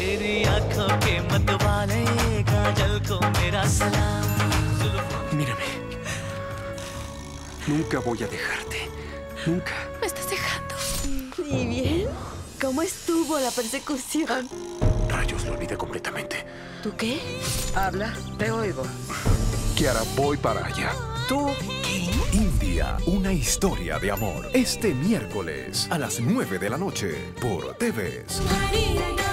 तेरी आंखों के मतवाले काजल को मेरा सलाम. Mírame. Nunca voy a dejarte. Nunca. ¿Me estás dejando? ¿Y bien? ¿Cómo estuvo la persecución? Rayos, lo olvidé completamente. ¿Tú qué? Habla, te oigo. Kiara, voy para allá. ¿Tú qué? India, una historia de amor. Este miércoles a las 9 de la noche por TVS. María,